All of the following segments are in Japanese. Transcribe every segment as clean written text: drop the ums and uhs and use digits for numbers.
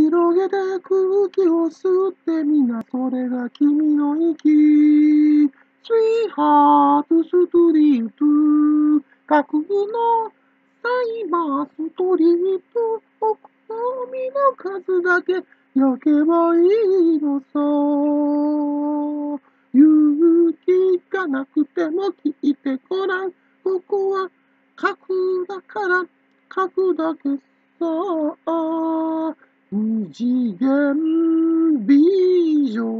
広げて空気を吸ってみな、それが君の息。Sweetheart Street 架空のサイバーストリート。お好みの数だけ焼けばいいのさ。勇気がなくても聞いてごらん。ここは架空だから書くだけさ。二次元美女。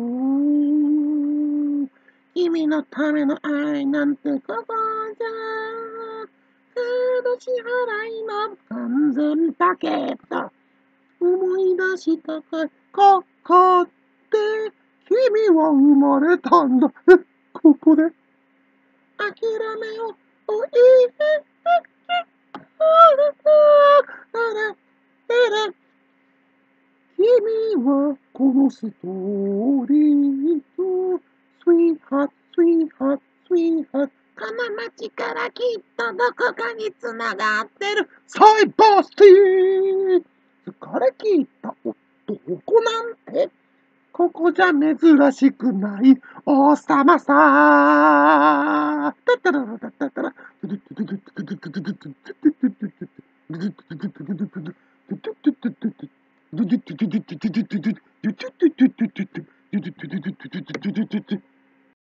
君のための愛なんてここじゃ。カード支払いの完全パケット。思い出したかい。ここで君は生まれたんだ。ここで諦めをおいて。君はこのストーリーとSweetheart Sweetheart Sweetheart この街からきっとどこかに繋がってるサイバーシティ。疲れ切った男なんてここじゃ珍しくない王様さ。タタララタタタラ。